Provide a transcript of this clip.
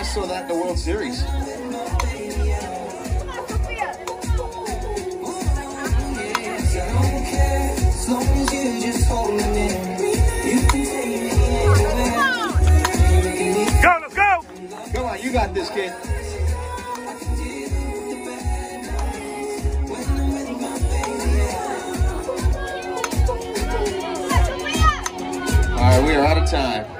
saw that in the World Series. Go, let's go! Come on, you got this, kid. All right, we are out of time.